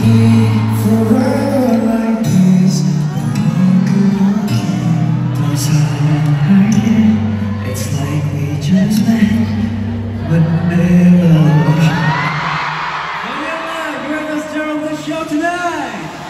forever like this. Don't hide. It's like we just met, but never. You're the star of the show tonight!